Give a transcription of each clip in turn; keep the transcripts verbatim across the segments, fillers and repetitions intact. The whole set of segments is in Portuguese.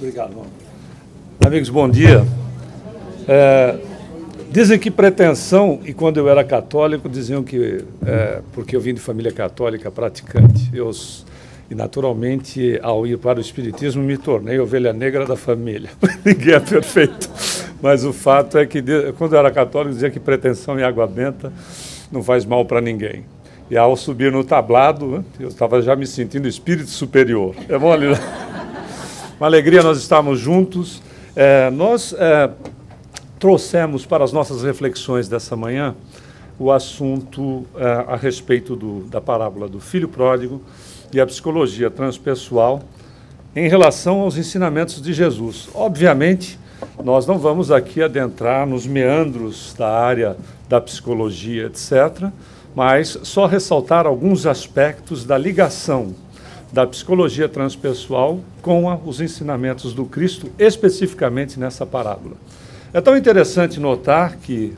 Obrigado. Amigos, bom dia. É, dizem que pretensão, e quando eu era católico, diziam que, é, porque eu vim de família católica praticante, eu, e naturalmente, ao ir para o espiritismo, me tornei ovelha negra da família. Ninguém é perfeito. Mas o fato é que, quando eu era católico, dizia que pretensão e água benta não faz mal para ninguém. E ao subir no tablado, eu estava já me sentindo espírito superior. É bom ali, né? Uma alegria nós estarmos juntos. É, nós é, trouxemos para as nossas reflexões dessa manhã o assunto é, a respeito do, da parábola do filho pródigo e a psicologia transpessoal em relação aos ensinamentos de Jesus. Obviamente, nós não vamos aqui adentrar nos meandros da área da psicologia, etcétera, mas só ressaltar alguns aspectos da ligação da psicologia transpessoal com a, os ensinamentos do Cristo, especificamente nessa parábola. É tão interessante notar que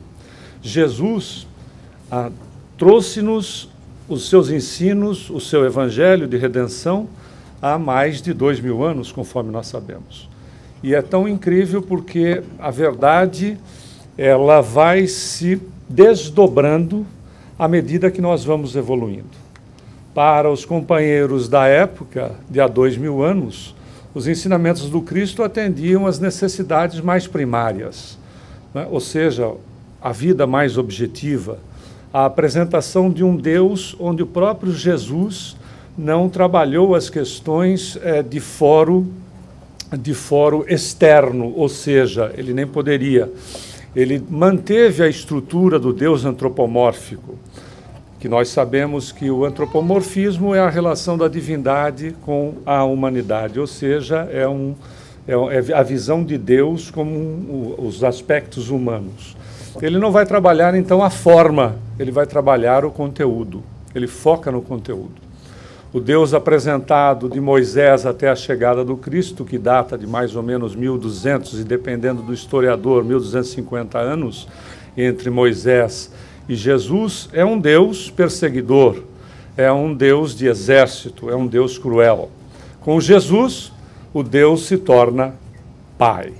Jesus ah, trouxe-nos os seus ensinos, o seu evangelho de redenção há mais de dois mil anos, conforme nós sabemos. E é tão incrível porque a verdade ela vai se desdobrando à medida que nós vamos evoluindo. Para os companheiros da época, de há dois mil anos, os ensinamentos do Cristo atendiam às necessidades mais primárias, né? Ou seja, a vida mais objetiva, a apresentação de um Deus onde o próprio Jesus não trabalhou as questões eh, de foro, de foro externo, ou seja, ele nem poderia. Ele manteve a estrutura do Deus antropomórfico, que nós sabemos que o antropomorfismo é a relação da divindade com a humanidade, ou seja, é, um, é a visão de Deus como um, os aspectos humanos. Ele não vai trabalhar, então, a forma, ele vai trabalhar o conteúdo, ele foca no conteúdo. O Deus apresentado de Moisés até a chegada do Cristo, que data de mais ou menos mil e duzentos, e dependendo do historiador, mil duzentos e cinquenta anos, entre Moisés e Jesus, é um Deus perseguidor, é um Deus de exército, é um Deus cruel. Com Jesus, o Deus se torna Pai,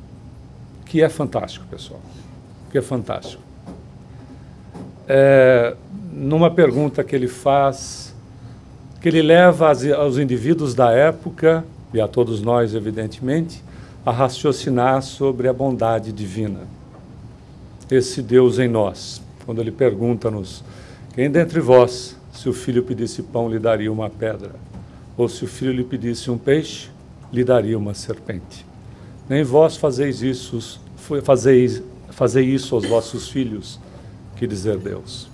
que é fantástico, pessoal, que é fantástico. É, numa pergunta que ele faz, que ele leva aos indivíduos da época, e a todos nós, evidentemente, a raciocinar sobre a bondade divina. Esse Deus em nós, quando ele pergunta-nos, quem dentre vós, se o filho pedisse pão, lhe daria uma pedra? Ou se o filho lhe pedisse um peixe, lhe daria uma serpente? Nem vós fazeis isso, fazeis, fazeis isso aos vossos filhos, que dizer Deus.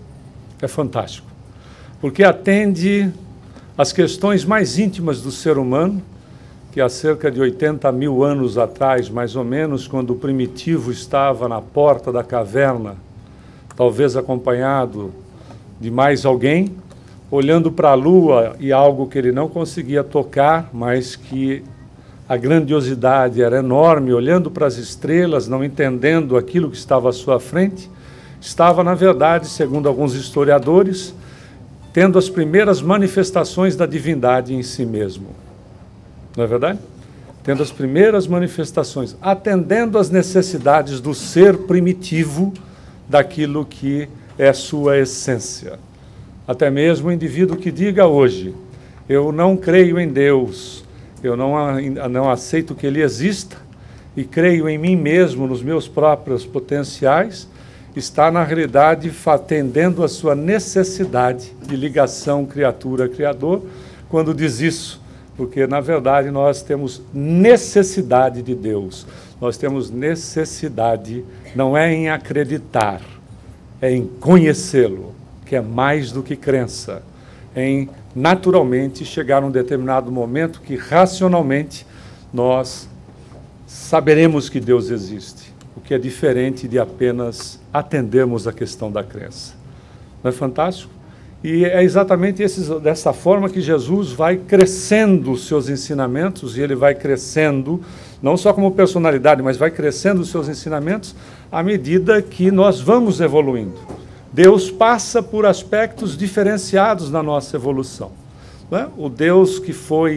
É fantástico, porque atende às questões mais íntimas do ser humano, que há cerca de oitenta mil anos atrás, mais ou menos, quando o primitivo estava na porta da caverna, talvez acompanhado de mais alguém, olhando para a lua e algo que ele não conseguia tocar, mas que a grandiosidade era enorme, olhando para as estrelas, não entendendo aquilo que estava à sua frente, estava, na verdade, segundo alguns historiadores, tendo as primeiras manifestações da divindade em si mesmo. Não é verdade? Tendo as primeiras manifestações, atendendo às necessidades do ser primitivo, daquilo que é sua essência. Até mesmo o indivíduo que diga hoje, eu não creio em Deus, eu não, não aceito que Ele exista, e creio em mim mesmo, nos meus próprios potenciais, está, na realidade, atendendo a sua necessidade de ligação criatura-criador, quando diz isso, porque, na verdade, nós temos necessidade de Deus. Nós temos necessidade, não é em acreditar, é em conhecê-lo, que é mais do que crença, é em, naturalmente, chegar a um determinado momento que, racionalmente, nós saberemos que Deus existe, o que é diferente de apenas atendermos a questão da crença. Não é fantástico? E é exatamente esses, dessa forma que Jesus vai crescendo os seus ensinamentos, e ele vai crescendo, não só como personalidade, mas vai crescendo os seus ensinamentos à medida que nós vamos evoluindo. Deus passa por aspectos diferenciados na nossa evolução. Não é? O Deus que foi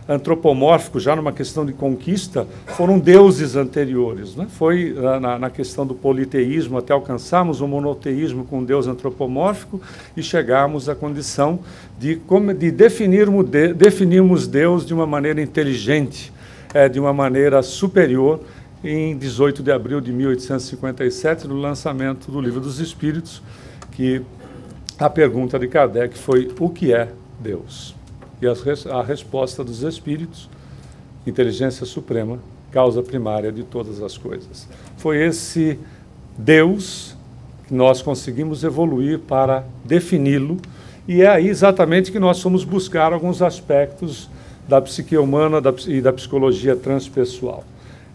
antropomórfico, já numa questão de conquista, foram deuses anteriores, né? Foi na, na questão do politeísmo, até alcançarmos o monoteísmo com um deus antropomórfico e chegarmos à condição de, de definirmos, de, definirmos Deus de uma maneira inteligente, é, de uma maneira superior, em dezoito de abril de mil oitocentos e cinquenta e sete, no lançamento do Livro dos Espíritos, que a pergunta de Kardec foi: o que é Deus? E a resposta dos Espíritos: inteligência suprema, causa primária de todas as coisas. Foi esse Deus que nós conseguimos evoluir para defini-lo, e é aí exatamente que nós fomos buscar alguns aspectos da psique humana e da psicologia transpessoal.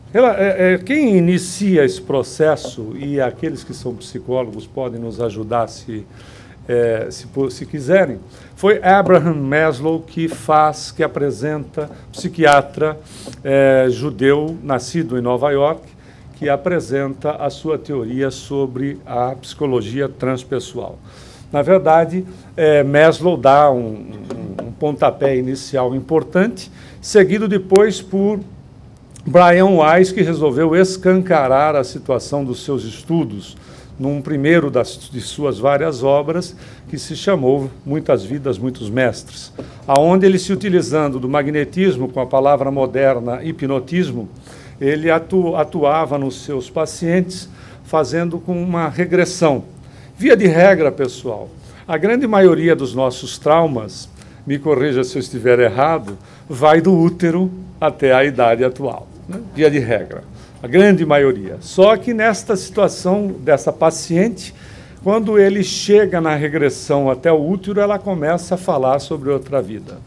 Quem inicia esse processo, e aqueles que são psicólogos podem nos ajudar se, é, se, se quiserem, foi Abraham Maslow que faz, que apresenta, psiquiatra é, judeu, nascido em Nova York, que apresenta a sua teoria sobre a psicologia transpessoal. Na verdade, é, Maslow dá um, um, um pontapé inicial importante, seguido depois por Brian Weiss, que resolveu escancarar a situação dos seus estudos num primeiro das, de suas várias obras, que se chamou Muitas Vidas, Muitos Mestres, aonde ele, se utilizando do magnetismo, com a palavra moderna hipnotismo, ele atu, atuava nos seus pacientes, fazendo com uma regressão. Via de regra, pessoal, a grande maioria dos nossos traumas, me corrija se eu estiver errado, vai do útero até a idade atual, né? Via de regra. A grande maioria. Só que nesta situação dessa paciente, quando ele chega na regressão até o útero, ela começa a falar sobre outra vida.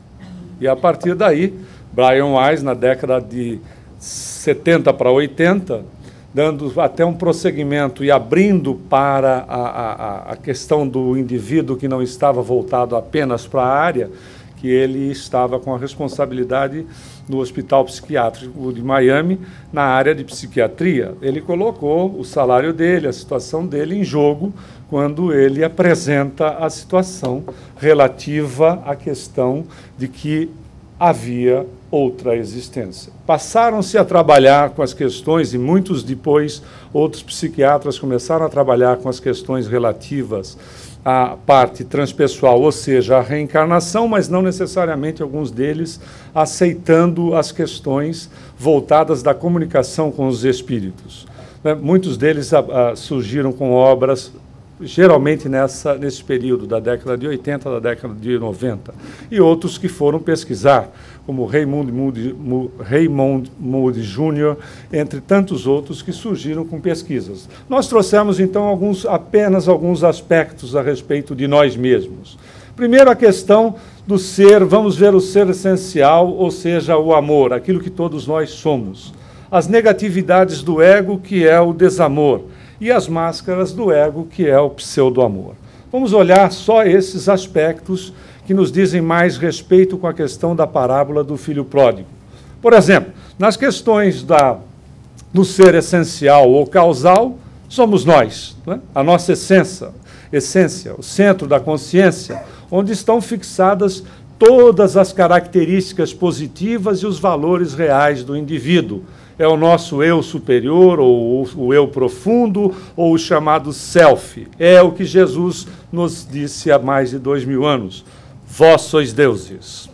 E a partir daí, Brian Weiss, na década de setenta para oitenta, dando até um prosseguimento e abrindo para a, a, a questão do indivíduo que não estava voltado apenas para a área, que ele estava com a responsabilidade no Hospital Psiquiátrico de Miami, na área de psiquiatria. Ele colocou o salário dele, a situação dele em jogo, quando ele apresenta a situação relativa à questão de que havia outra existência. Passaram-se a trabalhar com as questões, e muitos depois, outros psiquiatras começaram a trabalhar com as questões relativas à parte transpessoal, ou seja, a reencarnação, mas não necessariamente alguns deles aceitando as questões voltadas da comunicação com os espíritos. Né? Muitos deles a, a, surgiram com obras geralmente nessa, nesse período da década de oitenta, da década de noventa, e outros que foram pesquisar, como Raymond Moody, Raymond Moody Júnior, entre tantos outros que surgiram com pesquisas. Nós trouxemos, então, alguns, apenas alguns aspectos a respeito de nós mesmos. Primeiro, a questão do ser, vamos ver o ser essencial, ou seja, o amor, aquilo que todos nós somos. As negatividades do ego, que é o desamor, e as máscaras do ego, que é o pseudo-amor. Vamos olhar só esses aspectos que nos dizem mais respeito com a questão da parábola do filho pródigo. Por exemplo, nas questões da, do ser essencial ou causal, somos nós, né? A nossa essência, essência, o centro da consciência, onde estão fixadas todas as características positivas e os valores reais do indivíduo. É o nosso eu superior, ou o eu profundo, ou o chamado self. É o que Jesus nos disse há mais de dois mil anos. Vós sois deuses.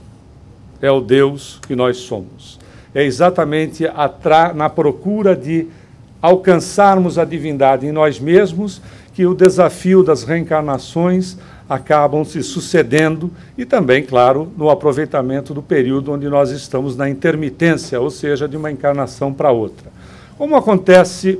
É o Deus que nós somos. É exatamente na procura de alcançarmos a divindade em nós mesmos que o desafio das reencarnações acabam se sucedendo, e também, claro, no aproveitamento do período onde nós estamos na intermitência, ou seja, de uma encarnação para outra. Como acontece...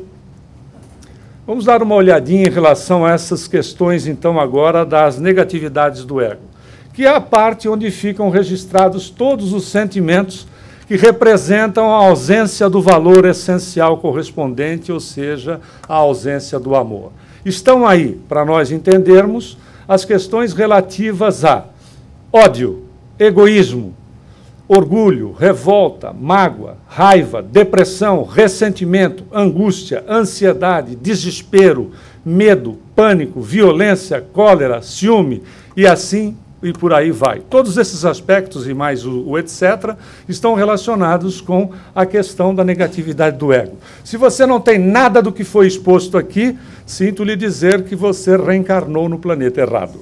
Vamos dar uma olhadinha em relação a essas questões, então, agora, das negatividades do ego, que é a parte onde ficam registrados todos os sentimentos que representam a ausência do valor essencial correspondente, ou seja, a ausência do amor. Estão aí, para nós entendermos, as questões relativas a ódio, egoísmo, orgulho, revolta, mágoa, raiva, depressão, ressentimento, angústia, ansiedade, desespero, medo, pânico, violência, cólera, ciúme, e assim e por aí vai. Todos esses aspectos e mais o, o etcétera estão relacionados com a questão da negatividade do ego. Se você não tem nada do que foi exposto aqui, sinto lhe dizer que você reencarnou no planeta errado.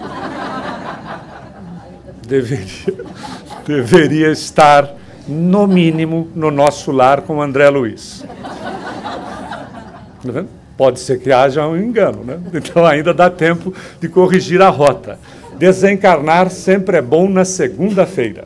Deveria, deveria estar, no mínimo, no nosso lar com o André Luiz. Tá vendo? Pode ser que haja um engano, né? Então ainda dá tempo de corrigir a rota. Desencarnar sempre é bom na segunda-feira.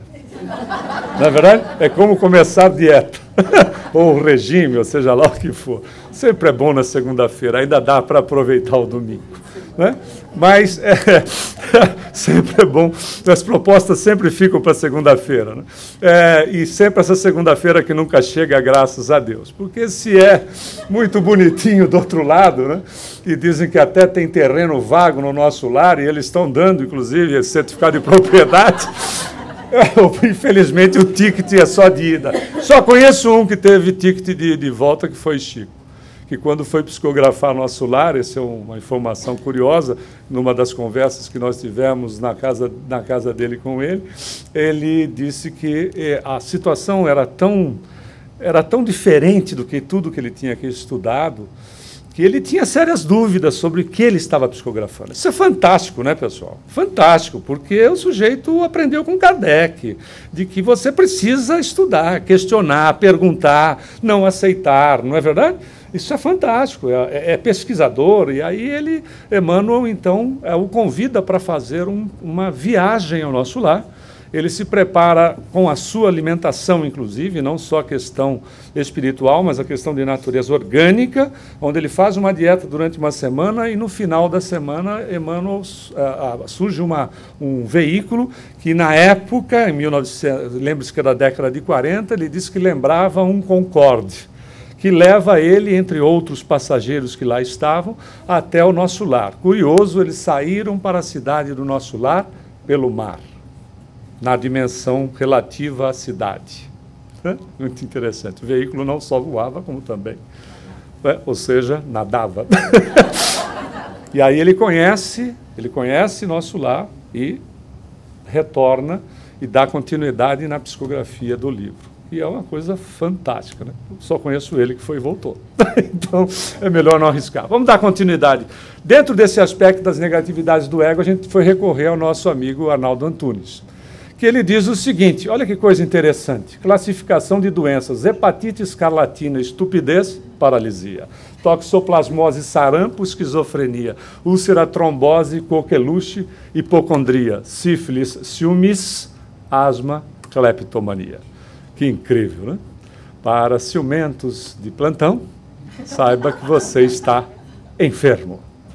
Não é verdade? É como começar a dieta, ou regime, ou seja lá o que for. Sempre é bom na segunda-feira, ainda dá para aproveitar o domingo. Né? Mas é, sempre é bom, as propostas sempre ficam para segunda-feira. Né? É, e sempre essa segunda-feira que nunca chega, graças a Deus. Porque se é muito bonitinho do outro lado, né? E dizem que até tem terreno vago no nosso lar, e eles estão dando, inclusive, esse certificado de propriedade. Infelizmente, o ticket é só de ida. Só conheço um que teve ticket de, de volta, que foi Chico, que quando foi psicografar nosso lar, essa é uma informação curiosa, numa das conversas que nós tivemos na casa, na casa dele com ele, ele disse que eh, a situação era tão, era tão diferente do que tudo que ele tinha aqui estudado, que ele tinha sérias dúvidas sobre o que ele estava psicografando. Isso é fantástico, né, pessoal? Fantástico, porque o sujeito aprendeu com Kardec, de que você precisa estudar, questionar, perguntar, não aceitar, não é verdade? Isso é fantástico, é, é pesquisador, e aí ele, Emmanuel, então, é, o convida para fazer um, uma viagem ao nosso lar. Ele se prepara com a sua alimentação, inclusive, não só a questão espiritual, mas a questão de natureza orgânica, onde ele faz uma dieta durante uma semana e, no final da semana, Emmanuel, uh, uh, surge uma, um veículo que, na época, em mil e novecentos, lembre-se que era da década de quarenta, ele disse que lembrava um Concorde, que leva ele, entre outros passageiros que lá estavam, até o nosso lar. Curioso, eles saíram para a cidade do nosso lar pelo mar, na dimensão relativa à cidade. Muito interessante. O veículo não só voava, como também, né? Ou seja, nadava. E aí ele conhece, ele conhece nosso lar e retorna e dá continuidade na psicografia do livro. E é uma coisa fantástica, né? Só conheço ele que foi e voltou. Então, é melhor não arriscar. Vamos dar continuidade. Dentro desse aspecto das negatividades do ego, a gente foi recorrer ao nosso amigo Arnaldo Antunes, que ele diz o seguinte, olha que coisa interessante, classificação de doenças: hepatite, escarlatina, estupidez, paralisia, toxoplasmose, sarampo, esquizofrenia, úlcera, trombose, coqueluche, hipocondria, sífilis, ciúmes, asma, cleptomania. Que incrível, né? Para ciumentos de plantão, saiba que você está enfermo.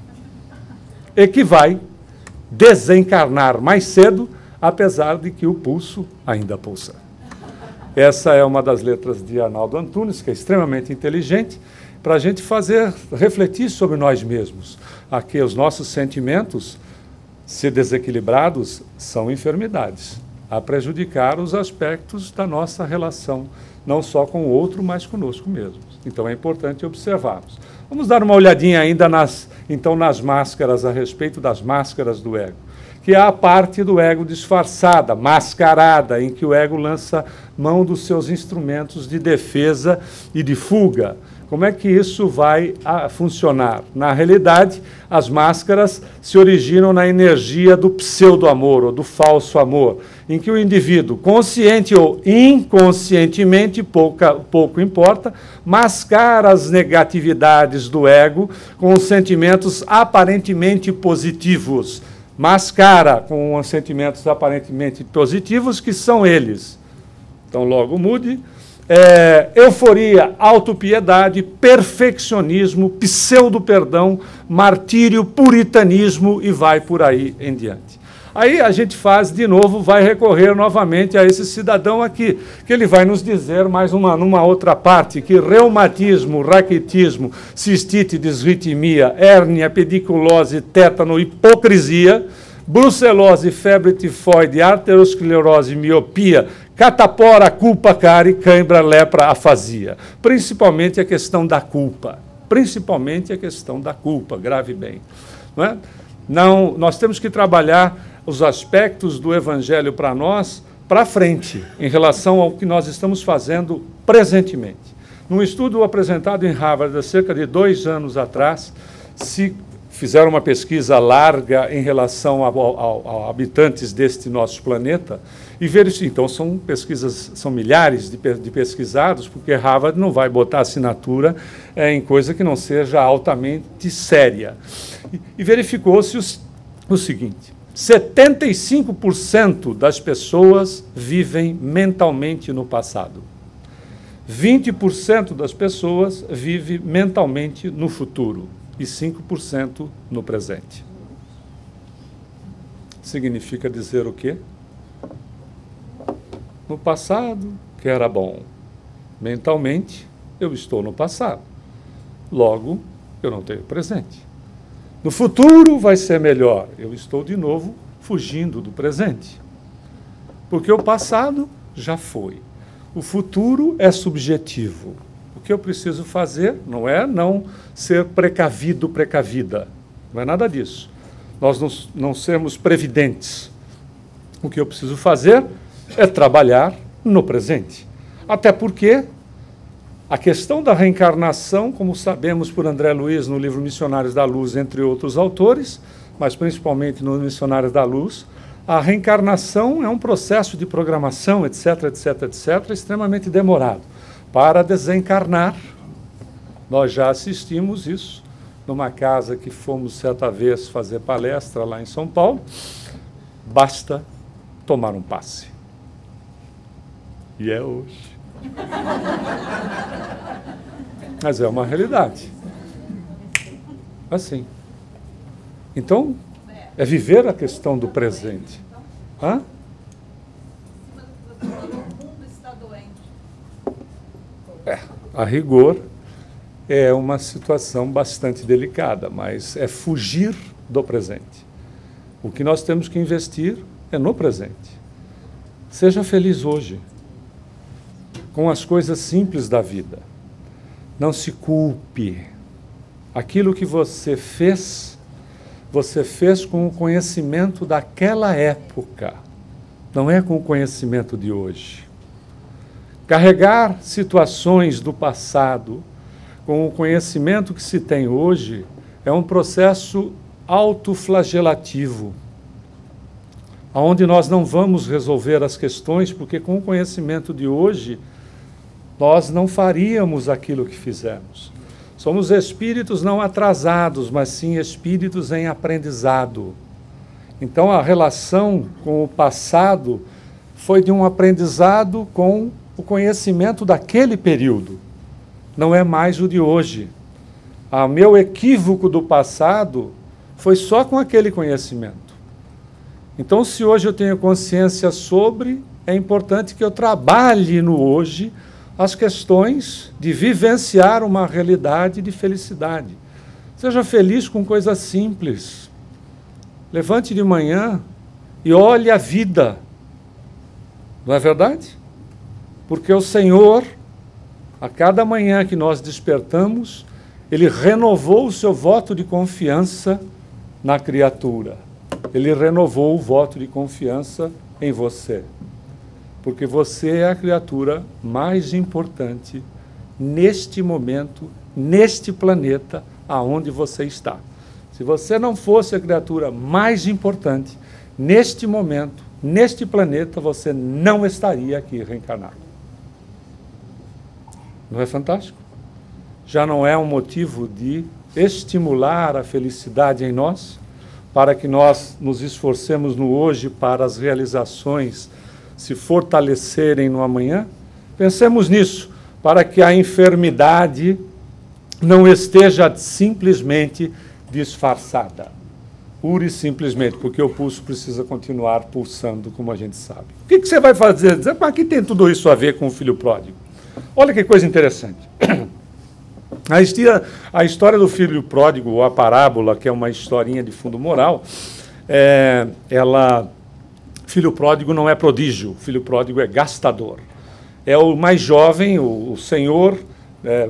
E que vai desencarnar mais cedo, apesar de que o pulso ainda pulsa. Essa é uma das letras de Arnaldo Antunes, que é extremamente inteligente, para a gente fazer, refletir sobre nós mesmos. Aqui os nossos sentimentos, se desequilibrados, são enfermidades, a prejudicar os aspectos da nossa relação, não só com o outro, mas conosco mesmos. Então é importante observarmos. Vamos dar uma olhadinha ainda nas, então, nas máscaras, a respeito das máscaras do ego, que é a parte do ego disfarçada, mascarada, em que o ego lança mão dos seus instrumentos de defesa e de fuga. Como é que isso vai a, funcionar? Na realidade, as máscaras se originam na energia do pseudo-amor, ou do falso amor, em que o indivíduo, consciente ou inconscientemente, pouca, pouco importa, mascara as negatividades do ego com os sentimentos aparentemente positivos, mascara com os sentimentos aparentemente positivos, que são eles. Então, logo mude. É, euforia, autopiedade, perfeccionismo, pseudo-perdão, martírio, puritanismo e vai por aí em diante. Aí a gente faz de novo, vai recorrer novamente a esse cidadão aqui, que ele vai nos dizer mais uma, numa outra parte, que reumatismo, raquitismo, cistite, disritmia, hérnia, pediculose, tétano, hipocrisia, brucelose, febre tifoide, arteriosclerose, miopia, catapora, culpa, cárie, cãibra, lepra, afasia. Principalmente a questão da culpa. Principalmente a questão da culpa, grave bem. Não é? Não, nós temos que trabalhar os aspectos do Evangelho para nós para frente, em relação ao que nós estamos fazendo presentemente. Num estudo apresentado em Harvard há cerca de dois anos atrás, se fizeram uma pesquisa larga em relação a, a, a habitantes deste nosso planeta, e ver isso. Então, são pesquisas, são milhares de, de pesquisados, porque Harvard não vai botar assinatura é, em coisa que não seja altamente séria. E, e verificou-se o, o seguinte: setenta e cinco por cento das pessoas vivem mentalmente no passado. vinte por cento das pessoas vivem mentalmente no futuro e cinco por cento no presente. Significa dizer o quê? No passado, que era bom. Mentalmente, eu estou no passado. Logo, eu não tenho presente. No futuro vai ser melhor. Eu estou de novo fugindo do presente. Porque o passado já foi. O futuro é subjetivo. O que eu preciso fazer não é não ser precavido, precavida. Não é nada disso. Nós não, não sermos previdentes. O que eu preciso fazer é trabalhar no presente. Até porque a questão da reencarnação, como sabemos por André Luiz no livro Missionários da Luz, entre outros autores, mas principalmente no Missionários da Luz, a reencarnação é um processo de programação, etc, etc, etc, extremamente demorado. Para desencarnar, nós já assistimos isso numa casa que fomos certa vez fazer palestra lá em São Paulo. Basta tomar um passe. E é hoje. Mas é uma realidade. Assim. Então, é viver a questão do presente. Hã? É, a rigor, é uma situação bastante delicada, mas é fugir do presente. O que nós temos que investir é no presente. Seja feliz hoje, com as coisas simples da vida. Não se culpe. Aquilo que você fez, você fez com o conhecimento daquela época, não é com o conhecimento de hoje. Carregar situações do passado com o conhecimento que se tem hoje é um processo autoflagelativo, onde nós não vamos resolver as questões, porque com o conhecimento de hoje, nós não faríamos aquilo que fizemos. Somos espíritos não atrasados, mas sim espíritos em aprendizado. Então, a relação com o passado foi de um aprendizado com o conhecimento daquele período. Não é mais o de hoje. O meu equívoco do passado foi só com aquele conhecimento. Então, se hoje eu tenho consciência sobre, é importante que eu trabalhe no hoje as questões de vivenciar uma realidade de felicidade. Seja feliz com coisas simples. Levante de manhã e olhe a vida. Não é verdade? Porque o Senhor, a cada manhã que nós despertamos, Ele renovou o seu voto de confiança na criatura. Ele renovou o voto de confiança em você. Porque você é a criatura mais importante neste momento, neste planeta, aonde você está. Se você não fosse a criatura mais importante, neste momento, neste planeta, você não estaria aqui reencarnado. Não é fantástico? Já não é um motivo de estimular a felicidade em nós, para que nós nos esforcemos no hoje para as realizações se fortalecerem no amanhã? Pensemos nisso, para que a enfermidade não esteja simplesmente disfarçada. Pura e simplesmente, porque o pulso precisa continuar pulsando, como a gente sabe. O que, que você vai fazer? Dizer, mas que tem tudo isso a ver com o filho pródigo? Olha que coisa interessante. A história, a história do filho pródigo, ou a parábola, que é uma historinha de fundo moral, é, ela... Filho pródigo não é prodígio, filho pródigo é gastador. É o mais jovem, o, o senhor, é,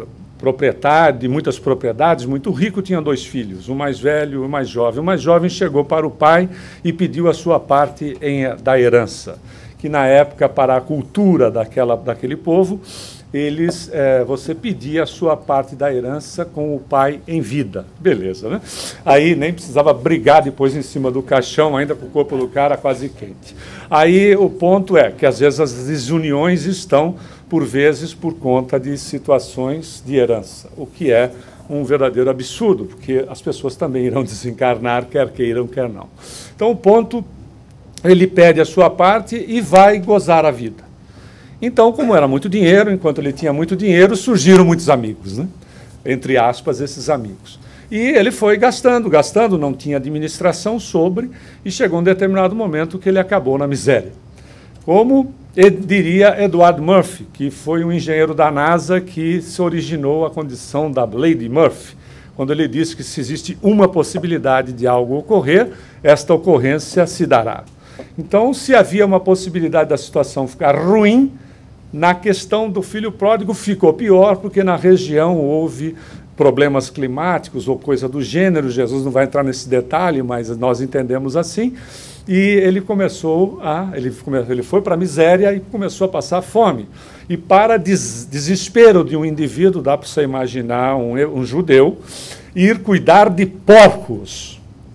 proprietário de muitas propriedades, muito rico, tinha dois filhos, o mais velho e o mais jovem. O mais jovem chegou para o pai e pediu a sua parte em, da herança, que na época, para a cultura daquela, daquele povo, eles, é, você pedia a sua parte da herança com o pai em vida. Beleza, né? Aí nem precisava brigar depois em cima do caixão, ainda com o corpo do cara quase quente. Aí o ponto é que, às vezes, as desuniões estão, por vezes, por conta de situações de herança, o que é um verdadeiro absurdo, porque as pessoas também irão desencarnar, quer queiram, quer não. Então, o ponto, ele pede a sua parte e vai gozar a vida. Então, como era muito dinheiro, enquanto ele tinha muito dinheiro, surgiram muitos amigos, né? Entre aspas, esses amigos. E ele foi gastando, gastando, não tinha administração sobre, e chegou um determinado momento que ele acabou na miséria. Como diria Edward Murphy, que foi um engenheiro da NASA que se originou a condição da Lei Murphy, quando ele disse que se existe uma possibilidade de algo ocorrer, esta ocorrência se dará. Então, se havia uma possibilidade da situação ficar ruim, na questão do filho pródigo ficou pior, porque na região houve problemas climáticos ou coisa do gênero. Jesus não vai entrar nesse detalhe, mas nós entendemos assim. E ele começou a, ele, come, ele foi para a miséria e começou a passar fome. E para des, desespero de um indivíduo, dá para você imaginar um, um judeu, ir cuidar de porcos.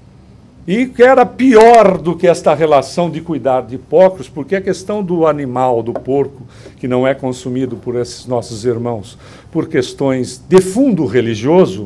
E que era pior do que esta relação de cuidar de porcos, porque a questão do animal, do porco, que não é consumido por esses nossos irmãos, por questões de fundo religioso,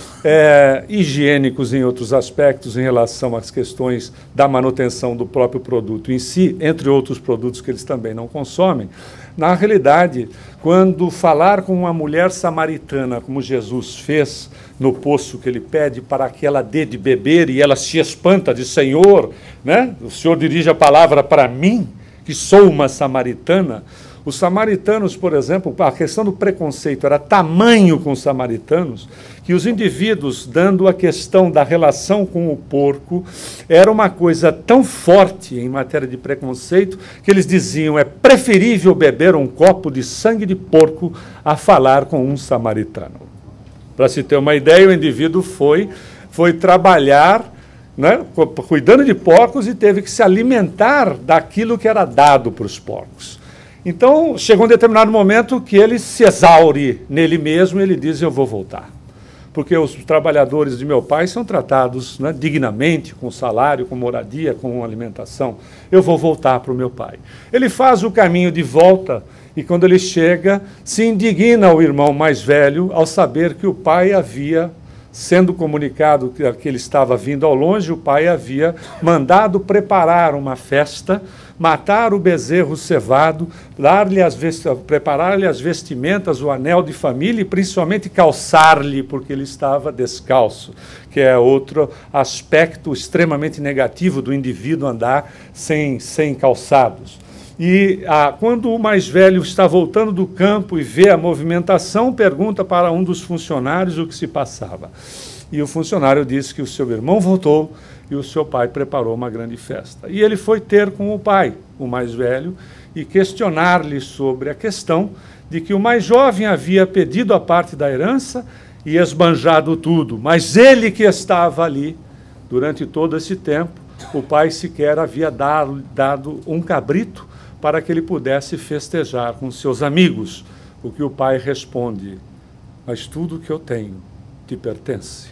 é, higiênicos em outros aspectos em relação às questões da manutenção do próprio produto em si, entre outros produtos que eles também não consomem. Na realidade, quando falar com uma mulher samaritana, como Jesus fez no poço que ele pede para que ela dê de beber, e ela se espanta de Senhor, né? O Senhor dirige a palavra para mim, que sou uma samaritana. Os samaritanos, por exemplo, a questão do preconceito era tamanho com os samaritanos, que os indivíduos, dando a questão da relação com o porco, era uma coisa tão forte em matéria de preconceito, que eles diziam, é preferível beber um copo de sangue de porco a falar com um samaritano. Para se ter uma ideia, o indivíduo foi, foi trabalhar, né, cuidando de porcos, e teve que se alimentar daquilo que era dado para os porcos. Então, chegou um determinado momento que ele se exaure nele mesmo e ele diz, eu vou voltar. Porque os trabalhadores de meu pai são tratados, né, dignamente, com salário, com moradia, com alimentação. Eu vou voltar para o meu pai. Ele faz o caminho de volta e, quando ele chega, se indigna o irmão mais velho ao saber que o pai havia, sendo comunicado que, que ele estava vindo ao longe, o pai havia mandado preparar uma festa, matar o bezerro cevado, dar-lhe as preparar-lhe as vestimentas, o anel de família e principalmente calçar-lhe, porque ele estava descalço, que é outro aspecto extremamente negativo do indivíduo andar sem, sem calçados. E ah, quando o mais velho está voltando do campo e vê a movimentação, pergunta para um dos funcionários o que se passava. E o funcionário disse que o seu irmão voltou e o seu pai preparou uma grande festa. E ele foi ter com o pai, o mais velho, e questionar-lhe sobre a questão de que o mais jovem havia pedido a parte da herança e esbanjado tudo, mas ele que estava ali durante todo esse tempo, o pai sequer havia dado, dado um cabrito para que ele pudesse festejar com seus amigos. O que o pai responde, mas tudo que eu tenho te pertence,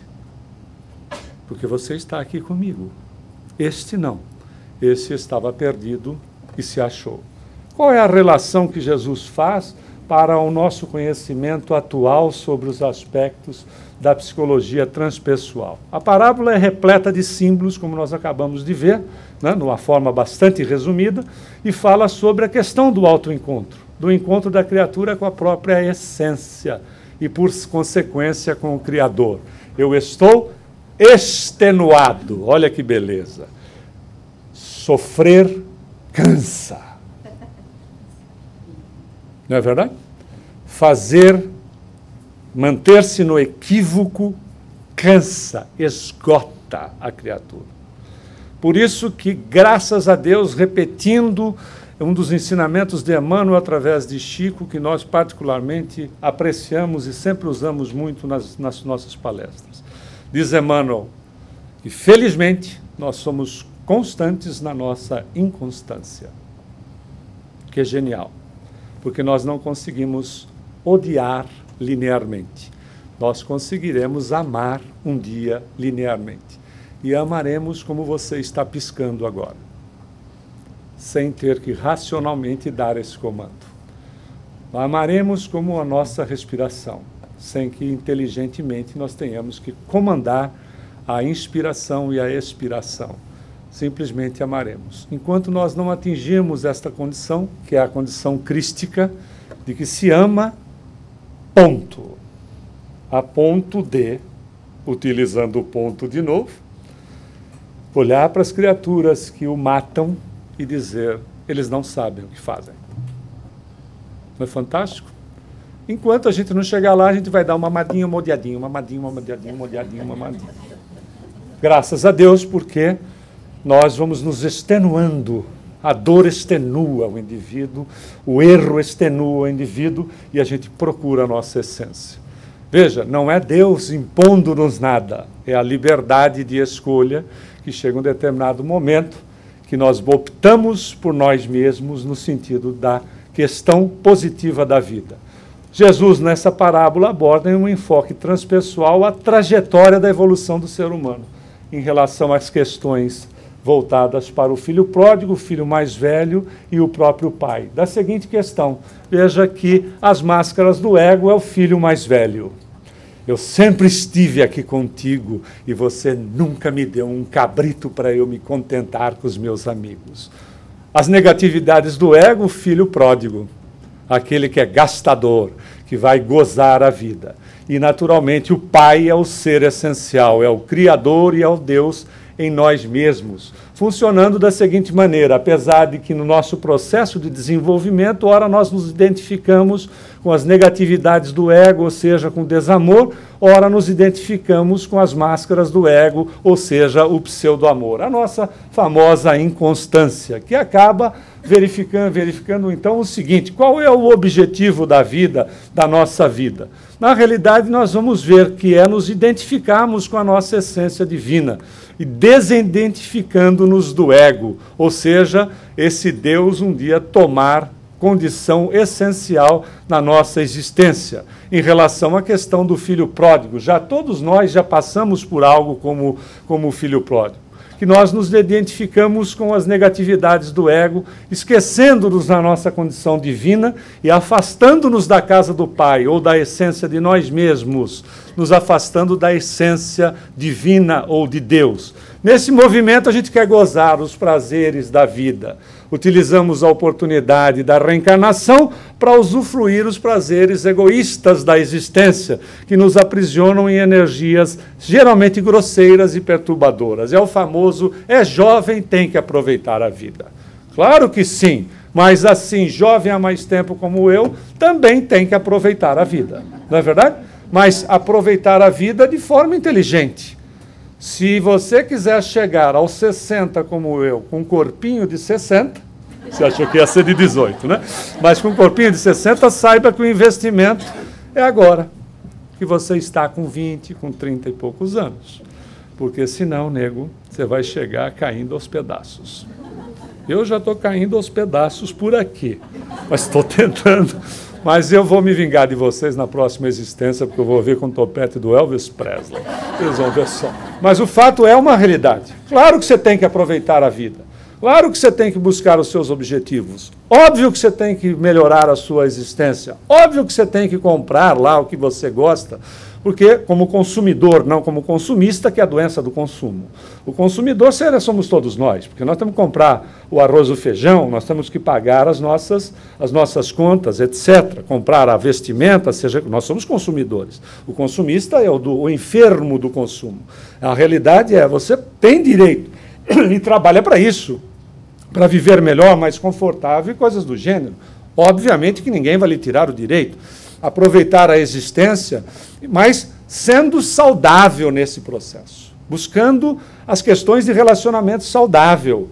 porque você está aqui comigo. Este não, esse estava perdido e se achou. Qual é a relação que Jesus faz para o nosso conhecimento atual sobre os aspectos da psicologia transpessoal? A parábola é repleta de símbolos, como nós acabamos de ver, né, numa forma bastante resumida, e fala sobre a questão do autoencontro, do encontro da criatura com a própria essência e, por consequência, com o Criador. Eu estou extenuado, olha que beleza. Sofrer cansa. Não é verdade? Fazer, manter-se no equívoco, cansa, esgota a criatura. Por isso que, graças a Deus, repetindo é um dos ensinamentos de Emmanuel através de Chico, que nós particularmente apreciamos e sempre usamos muito nas, nas nossas palestras. Diz Emmanuel que, felizmente, nós somos constantes na nossa inconstância, que é genial, porque nós não conseguimos odiar linearmente. Nós conseguiremos amar um dia linearmente. E amaremos como você está piscando agora, sem ter que racionalmente dar esse comando. Amaremos como a nossa respiração, sem que inteligentemente nós tenhamos que comandar a inspiração e a expiração. Simplesmente amaremos. Enquanto nós não atingirmos esta condição, que é a condição crística, de que se ama, ponto. A ponto de, utilizando o ponto de novo, olhar para as criaturas que o matam e dizer, eles não sabem o que fazem. Não é fantástico? Enquanto a gente não chegar lá, a gente vai dar uma mamadinha, uma odiadinha, uma mamadinha, uma odiadinha, uma odiadinha, uma mamadinha. Graças a Deus, porque nós vamos nos extenuando. A dor extenua o indivíduo, o erro extenua o indivíduo e a gente procura a nossa essência. Veja, não é Deus impondo-nos nada, é a liberdade de escolha que chega um determinado momento que nós optamos por nós mesmos no sentido da questão positiva da vida. Jesus, nessa parábola, aborda em um enfoque transpessoal a trajetória da evolução do ser humano em relação às questões voltadas para o filho pródigo, o filho mais velho e o próprio pai. Da seguinte questão, veja que as máscaras do ego é o filho mais velho. Eu sempre estive aqui contigo e você nunca me deu um cabrito para eu me contentar com os meus amigos. As negatividades do ego, o filho pródigo, aquele que é gastador, que vai gozar a vida. E, naturalmente, o pai é o ser essencial, é o Criador e é o Deus em nós mesmos, funcionando da seguinte maneira, apesar de que no nosso processo de desenvolvimento, ora nós nos identificamos com as negatividades do ego, ou seja, com o desamor, ora nos identificamos com as máscaras do ego, ou seja, o pseudo-amor. A nossa famosa inconstância, que acaba verificando, verificando então o seguinte, qual é o objetivo da vida, da nossa vida? Na realidade, nós vamos ver que é nos identificarmos com a nossa essência divina e desidentificando-nos do ego, ou seja, esse Deus um dia tomar condição essencial na nossa existência. Em relação à questão do filho pródigo, já todos nós já passamos por algo como, como o filho pródigo, que nós nos identificamos com as negatividades do ego, esquecendo-nos da nossa condição divina e afastando-nos da casa do Pai ou da essência de nós mesmos, nos afastando da essência divina ou de Deus. Nesse movimento a gente quer gozar os prazeres da vida. Utilizamos a oportunidade da reencarnação para usufruir os prazeres egoístas da existência, que nos aprisionam em energias geralmente grosseiras e perturbadoras. É o famoso, é jovem, tem que aproveitar a vida. Claro que sim, mas assim, jovem há mais tempo como eu, também tem que aproveitar a vida. Não é verdade? Mas aproveitar a vida de forma inteligente. Se você quiser chegar aos sessenta como eu, com um corpinho de sessenta, você achou que ia ser de dezoito, né? Mas com um corpinho de sessenta, saiba que o investimento é agora, que você está com vinte, com trinta e poucos anos. Porque senão, nego, você vai chegar caindo aos pedaços. Eu já estou caindo aos pedaços por aqui, mas estou tentando. Mas eu vou me vingar de vocês na próxima existência, porque eu vou vir com o topete do Elvis Presley. Eles vão ver só. Mas o fato é uma realidade. Claro que você tem que aproveitar a vida. Claro que você tem que buscar os seus objetivos. Óbvio que você tem que melhorar a sua existência. Óbvio que você tem que comprar lá o que você gosta. Porque, como consumidor, não como consumista, que é a doença do consumo. O consumidor somos todos nós, porque nós temos que comprar o arroz, o feijão, nós temos que pagar as nossas, as nossas contas, etcétera. Comprar a vestimenta, seja, nós somos consumidores. O consumista é o, do, o enfermo do consumo. A realidade é, você tem direito e trabalha para isso, para viver melhor, mais confortável e coisas do gênero. Obviamente que ninguém vai lhe tirar o direito. Aproveitar a existência, mas sendo saudável nesse processo, buscando as questões de relacionamento saudável.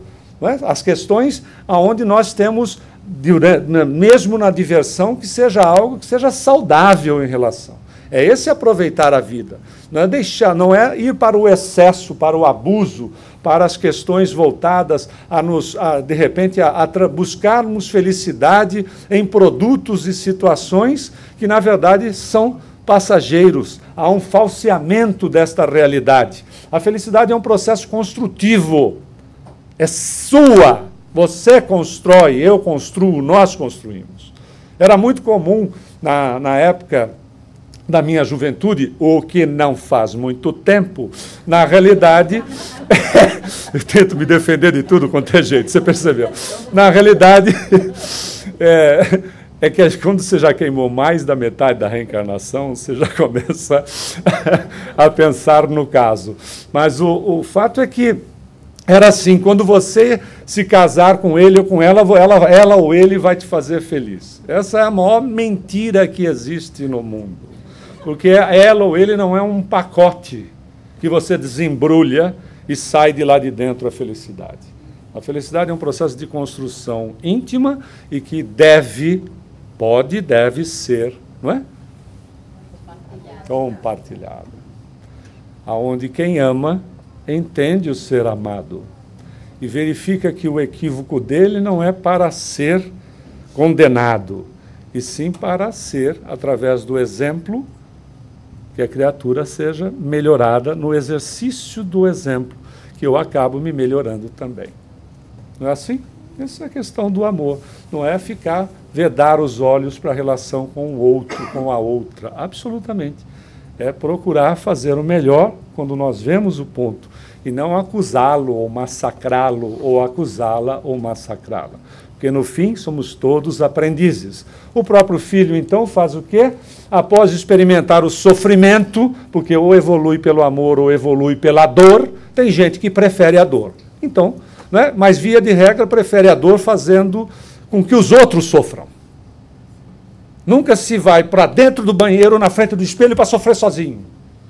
não é? As questões onde nós temos, mesmo na diversão, que seja algo que seja saudável em relação. É esse aproveitar a vida. Não é deixar, não é ir para o excesso, para o abuso, para as questões voltadas a nos, a, de repente, a, a buscarmos felicidade em produtos e situações que, na verdade, são passageiros. Há um falseamento desta realidade. A felicidade é um processo construtivo. É sua. Você constrói, eu construo, nós construímos. Era muito comum, na, na época da minha juventude, o que não faz muito tempo, na realidade, eu tento me defender de tudo quanto é jeito, você percebeu? Na realidade, é, é que quando você já queimou mais da metade da reencarnação, você já começa a pensar no caso. Mas o, o fato é que era assim, quando você se casar com ele ou com ela, ela, ela ou ele vai te fazer feliz. Essa é a maior mentira que existe no mundo. Porque ela ou ele não é um pacote que você desembrulha e sai de lá de dentro a felicidade. A felicidade é um processo de construção íntima e que deve, pode e deve ser, não é? Compartilhada. Compartilhada. Aonde quem ama entende o ser amado e verifica que o equívoco dele não é para ser condenado, e sim para ser, através do exemplo, que a criatura seja melhorada no exercício do exemplo, que eu acabo me melhorando também. Não é assim? Essa é a questão do amor. Não é ficar, vedar os olhos para a relação com o outro, com a outra. Absolutamente. É procurar fazer o melhor quando nós vemos o ponto, e não acusá-lo ou massacrá-lo, ou acusá-la ou massacrá-la. Porque, no fim, somos todos aprendizes. O próprio filho, então, faz o quê? Após experimentar o sofrimento, porque ou evolui pelo amor ou evolui pela dor, tem gente que prefere a dor. Então, né, mas, via de regra, prefere a dor fazendo com que os outros sofram. Nunca se vai para dentro do banheiro, na frente do espelho, para sofrer sozinho.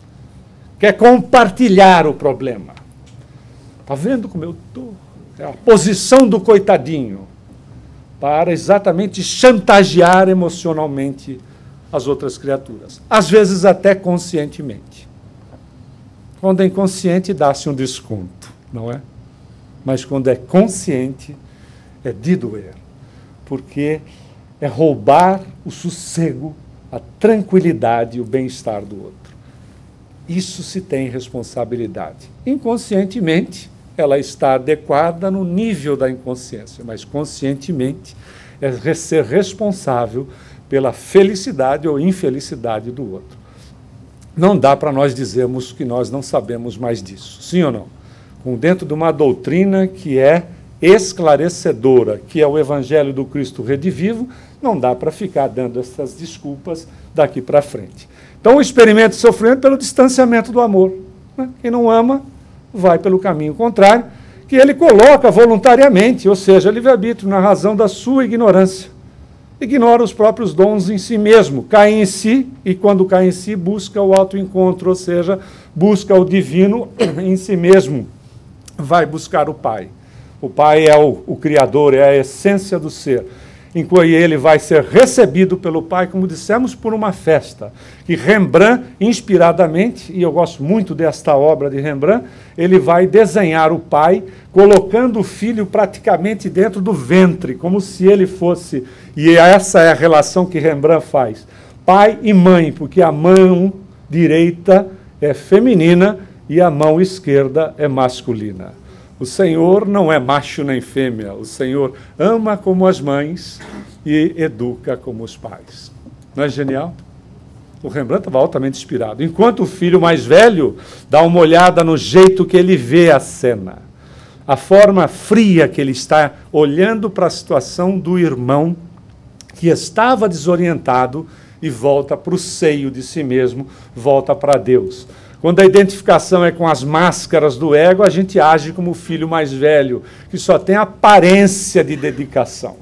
Quer compartilhar o problema. Está vendo como eu estou? É a posição do coitadinho, para exatamente chantagear emocionalmente as outras criaturas. Às vezes até conscientemente. Quando é inconsciente, dá-se um desconto, não é? Mas quando é consciente, é de doer. Porque é roubar o sossego, a tranquilidade e o bem-estar do outro. Isso se tem responsabilidade. Inconscientemente, ela está adequada no nível da inconsciência, mas conscientemente é ser responsável pela felicidade ou infelicidade do outro. Não dá para nós dizermos que nós não sabemos mais disso, sim ou não? Com dentro de uma doutrina que é esclarecedora, que é o Evangelho do Cristo redivivo, não dá para ficar dando essas desculpas daqui para frente. Então, o experimento de sofrimento pelo distanciamento do amor. Quem não ama, vai pelo caminho contrário, que ele coloca voluntariamente, ou seja, livre-arbítrio, na razão da sua ignorância. Ignora os próprios dons em si mesmo, cai em si, e quando cai em si, busca o autoencontro, ou seja, busca o divino em si mesmo. Vai buscar o Pai. O Pai é o, o Criador, é a essência do ser. Enquanto ele vai ser recebido pelo Pai, como dissemos, por uma festa. Que Rembrandt, inspiradamente, e eu gosto muito desta obra de Rembrandt, ele vai desenhar o Pai, colocando o filho praticamente dentro do ventre, como se ele fosse, e essa é a relação que Rembrandt faz, pai e mãe, porque a mão direita é feminina e a mão esquerda é masculina. O Senhor não é macho nem fêmea, o Senhor ama como as mães e educa como os pais. Não é genial? O Rembrandt estava altamente inspirado. Enquanto o filho mais velho dá uma olhada no jeito que ele vê a cena, a forma fria que ele está olhando para a situação do irmão que estava desorientado e volta para o seio de si mesmo, volta para Deus. Quando a identificação é com as máscaras do ego, a gente age como o filho mais velho, que só tem aparência de dedicação.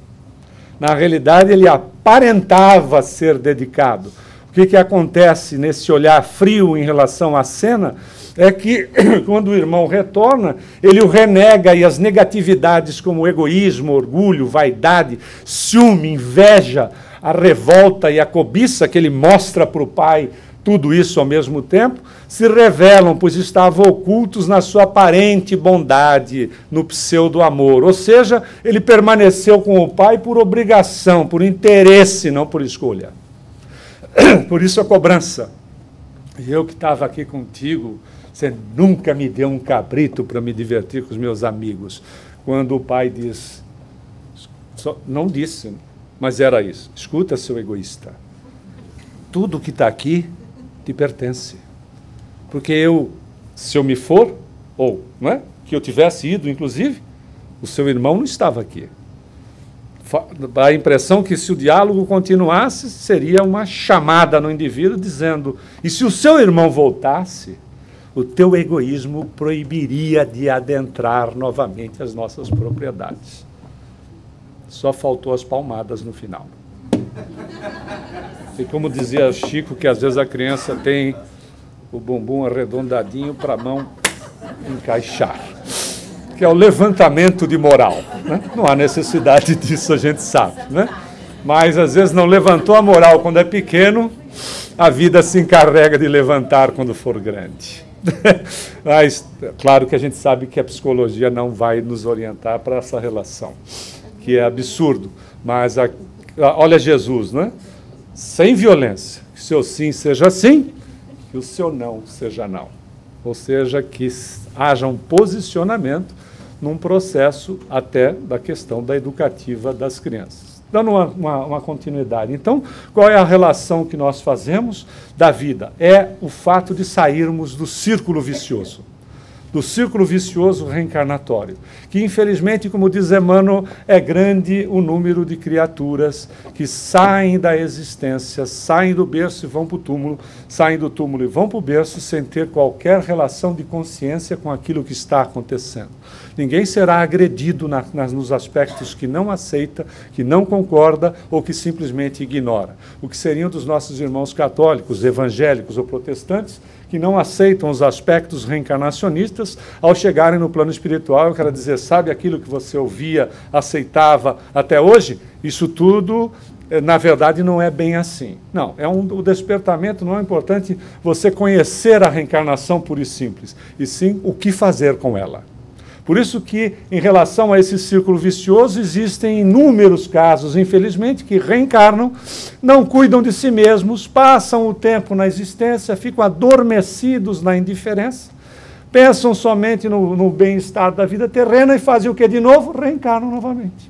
Na realidade, ele aparentava ser dedicado. O que, que acontece nesse olhar frio em relação à cena é que, quando o irmão retorna, ele o renega e as negatividades como egoísmo, orgulho, vaidade, ciúme, inveja, a revolta e a cobiça que ele mostra para o pai, tudo isso ao mesmo tempo, se revelam, pois estavam ocultos na sua aparente bondade, no pseudo-amor. Ou seja, ele permaneceu com o pai por obrigação, por interesse, não por escolha. Por isso a cobrança. E eu que estava aqui contigo, você nunca me deu um cabrito para me divertir com os meus amigos. Quando o pai diz, não disse, mas era isso, escuta, seu egoísta, tudo que está aqui te pertence. Porque eu, se eu me for, ou não é, que eu tivesse ido, inclusive, o seu irmão não estava aqui. Dá a impressão que, se o diálogo continuasse, seria uma chamada no indivíduo dizendo, e se o seu irmão voltasse, o teu egoísmo proibiria de adentrar novamente as nossas propriedades. Só faltou as palmadas no final. E como dizia Chico, que às vezes a criança tem o bumbum arredondadinho para a mão encaixar, que é o levantamento de moral, né? Não há necessidade disso, a gente sabe, né? Mas às vezes não levantou a moral quando é pequeno, a vida se encarrega de levantar quando for grande. Mas claro que a gente sabe que a psicologia não vai nos orientar para essa relação, que é absurdo. Mas a, olha Jesus, né? Sem violência, que o seu sim seja sim, que o seu não seja não. Ou seja, que haja um posicionamento num processo até da questão da educativa das crianças. Dando uma, uma, uma continuidade. Então, qual é a relação que nós fazemos da vida? É o fato de sairmos do círculo vicioso. Do círculo vicioso reencarnatório, que infelizmente, como diz Emmanuel, é grande o número de criaturas que saem da existência, saem do berço e vão para o túmulo, saem do túmulo e vão para o berço sem ter qualquer relação de consciência com aquilo que está acontecendo. Ninguém será agredido na, nas, nos aspectos que não aceita, que não concorda ou que simplesmente ignora. O que seriam dos nossos irmãos católicos, evangélicos ou protestantes, que não aceitam os aspectos reencarnacionistas, ao chegarem no plano espiritual, eu quero dizer, sabe aquilo que você ouvia, aceitava até hoje? Isso tudo, na verdade, não é bem assim. Não, é um, o despertamento não é importante você conhecer a reencarnação pura e simples, e sim o que fazer com ela. Por isso que, em relação a esse círculo vicioso, existem inúmeros casos, infelizmente, que reencarnam, não cuidam de si mesmos, passam o tempo na existência, ficam adormecidos na indiferença, pensam somente no, no bem-estar da vida terrena e fazem o que de novo? Reencarnam novamente.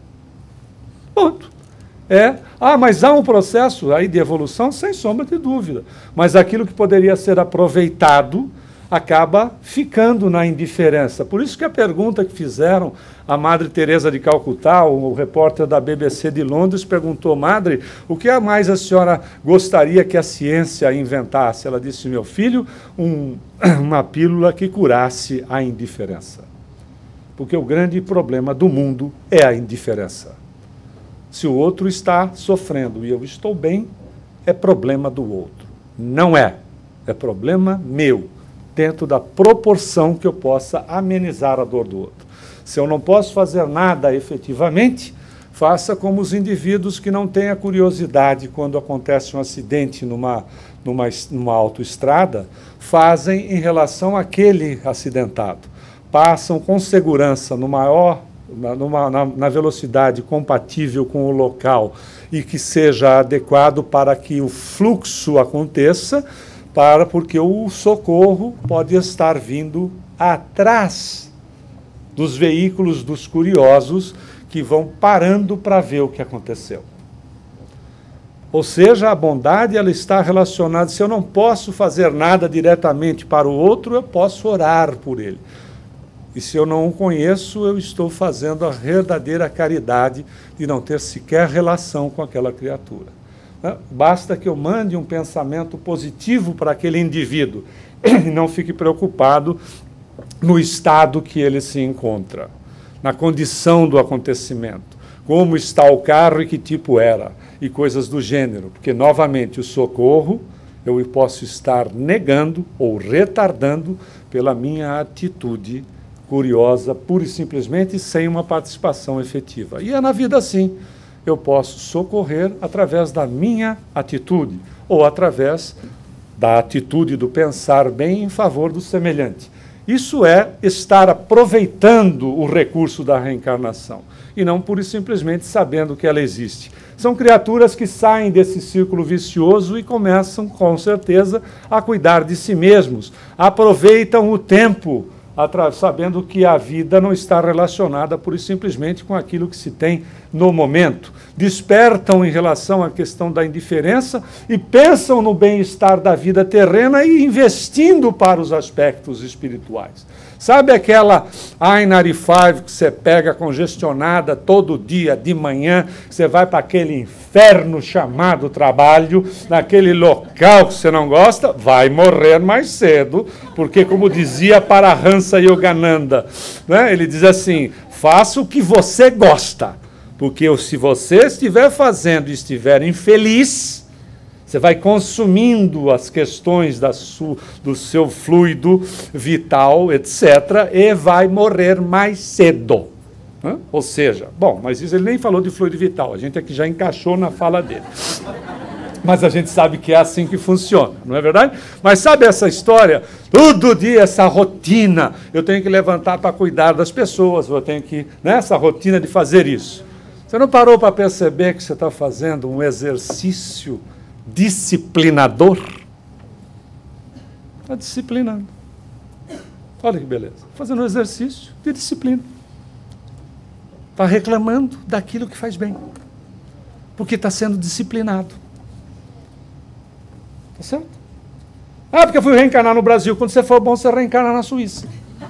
Ponto. É, ah, mas há um processo aí de evolução, sem sombra de dúvida, mas aquilo que poderia ser aproveitado acaba ficando na indiferença. Por isso que a pergunta que fizeram a Madre Teresa de Calcutá, o repórter da B B C de Londres, perguntou, Madre, o que mais a senhora gostaria que a ciência inventasse? Ela disse, meu filho, um, uma pílula que curasse a indiferença. Porque o grande problema do mundo é a indiferença. Se o outro está sofrendo e eu estou bem, é problema do outro. Não é. É problema meu, dentro da proporção que eu possa amenizar a dor do outro. Se eu não posso fazer nada efetivamente, faça como os indivíduos que não têm a curiosidade quando acontece um acidente numa, numa, numa autoestrada, fazem em relação àquele acidentado. Passam com segurança no maior, na, numa, na, na velocidade compatível com o local e que seja adequado para que o fluxo aconteça, para porque o socorro pode estar vindo atrás dos veículos dos curiosos que vão parando para ver o que aconteceu. Ou seja, a bondade ela está relacionada, se eu não posso fazer nada diretamente para o outro, eu posso orar por ele. E se eu não o conheço, eu estou fazendo a verdadeira caridade de não ter sequer relação com aquela criatura. Basta que eu mande um pensamento positivo para aquele indivíduo e não fique preocupado no estado que ele se encontra, na condição do acontecimento, como está o carro e que tipo era, e coisas do gênero, porque, novamente, o socorro eu posso estar negando ou retardando pela minha atitude curiosa, pura e simplesmente, sem uma participação efetiva. E é na vida assim. Eu posso socorrer através da minha atitude, ou através da atitude do pensar bem em favor do semelhante. Isso é estar aproveitando o recurso da reencarnação, e não pura e simplesmente sabendo que ela existe. São criaturas que saem desse círculo vicioso e começam, com certeza, a cuidar de si mesmos. Aproveitam o tempo, sabendo que a vida não está relacionada pura e simplesmente com aquilo que se tem no momento. Despertam em relação à questão da indiferença e pensam no bem-estar da vida terrena e investindo para os aspectos espirituais. Sabe aquela I noventa e cinco que você pega congestionada todo dia de manhã, você vai para aquele inferno chamado trabalho, naquele local que você não gosta, vai morrer mais cedo, porque, como dizia Paramahansa Yogananda, né, ele diz assim, faça o que você gosta, porque se você estiver fazendo e estiver infeliz, você vai consumindo as questões da su, do seu fluido vital, etcétera, e vai morrer mais cedo. Hã? Ou seja, bom, mas isso ele nem falou de fluido vital, a gente aqui já encaixou na fala dele. Mas a gente sabe que é assim que funciona, não é verdade? Mas sabe essa história? Todo dia essa rotina, eu tenho que levantar para cuidar das pessoas, eu tenho que, né, essa rotina de fazer isso. Você não parou para perceber que você está fazendo um exercício disciplinador? Está disciplinando. Olha que beleza. Fazendo um exercício de disciplina. Está reclamando daquilo que faz bem. Porque está sendo disciplinado. Está certo? Ah, porque eu fui reencarnar no Brasil. Quando você for bom, você reencarna na Suíça.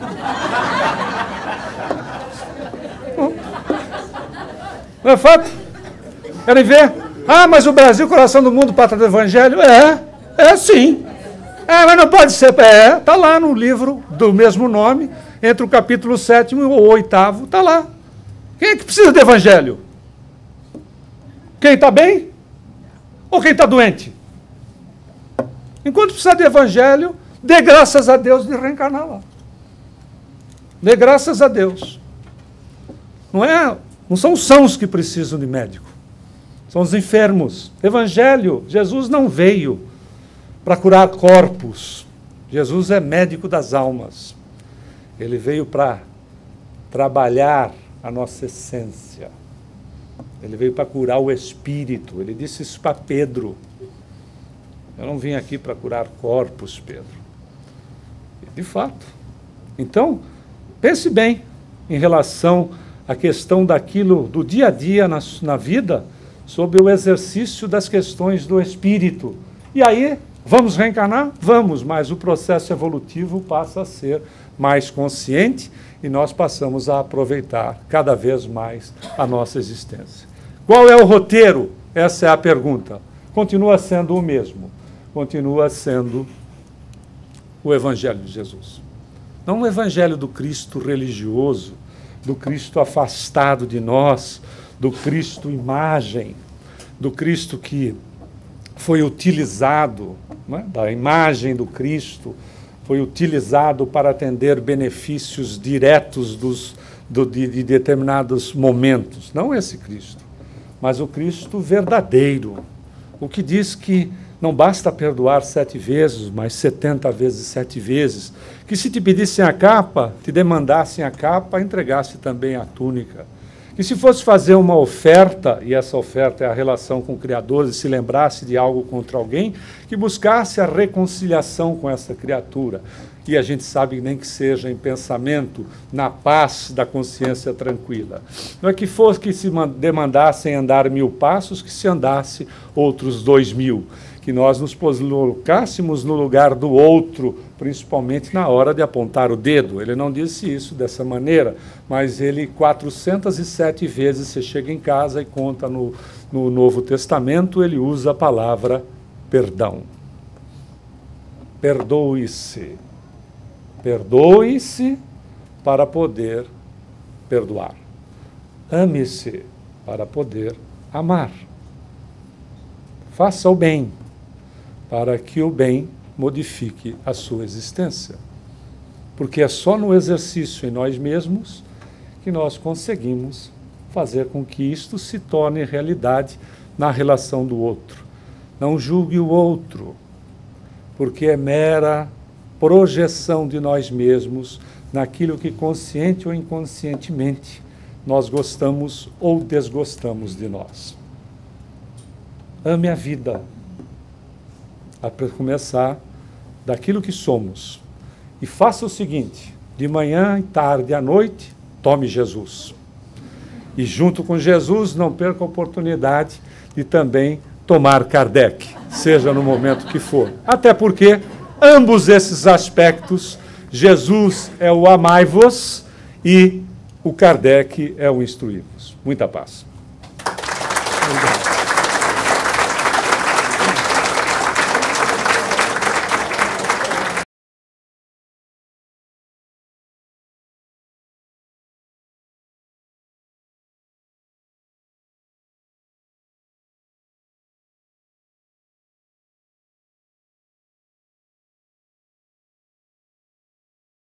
Não é fato? Querem ver? Ah, mas o Brasil, coração do mundo, pátria do Evangelho? É, é sim. É, mas não pode ser. É, está lá no livro do mesmo nome, entre o capítulo sétimo e o oitavo, está lá. Quem é que precisa de Evangelho? Quem está bem? Ou quem está doente? Enquanto precisa de Evangelho, dê graças a Deus de reencarnar lá. Dê graças a Deus. Não é, não são os sãos que precisam de médico. São os enfermos. Evangelho, Jesus não veio para curar corpos. Jesus é médico das almas. Ele veio para trabalhar a nossa essência. Ele veio para curar o espírito. Ele disse isso para Pedro. Eu não vim aqui para curar corpos, Pedro. E, de fato. Então, pense bem em relação à questão daquilo do dia a dia na, na vida, sobre o exercício das questões do espírito. E aí, vamos reencarnar? Vamos, mas o processo evolutivo passa a ser mais consciente e nós passamos a aproveitar cada vez mais a nossa existência. Qual é o roteiro? Essa é a pergunta. Continua sendo o mesmo. Continua sendo o Evangelho de Jesus. Não o Evangelho do Cristo religioso, do Cristo afastado de nós, do Cristo imagem, do Cristo que foi utilizado, né, da imagem do Cristo, foi utilizado para atender benefícios diretos dos, do, de, de determinados momentos. Não esse Cristo, mas o Cristo verdadeiro, o que diz que não basta perdoar sete vezes, mas setenta vezes sete vezes, que se te pedissem a capa, te demandassem a capa, entregasse também a túnica. Que se fosse fazer uma oferta, e essa oferta é a relação com o Criador, e se lembrasse de algo contra alguém, que buscasse a reconciliação com essa criatura. E a gente sabe nem que seja em pensamento, na paz da consciência tranquila. Não é que fosse que se demandassem andar mil passos, que se andasse outros dois mil. Que nós nos colocássemos no lugar do outro, principalmente na hora de apontar o dedo. Ele não disse isso dessa maneira, mas ele quatrocentas e sete vezes, você chega em casa e conta no, no Novo Testamento, ele usa a palavra perdão. Perdoe-se. Perdoe-se para poder perdoar. Ame-se para poder amar. Faça o bem para que o bem modifique a sua existência. Porque é só no exercício em nós mesmos que nós conseguimos fazer com que isto se torne realidade na relação do outro. Não julgue o outro, porque é mera projeção de nós mesmos naquilo que, consciente ou inconscientemente, nós gostamos ou desgostamos de nós. Ame a vida, a começar daquilo que somos. E faça o seguinte, de manhã, tarde e à noite, tome Jesus. E junto com Jesus, não perca a oportunidade de também tomar Kardec, seja no momento que for. Até porque ambos esses aspectos, Jesus é o amai-vos e o Kardec é o instruí-vos. Muita paz.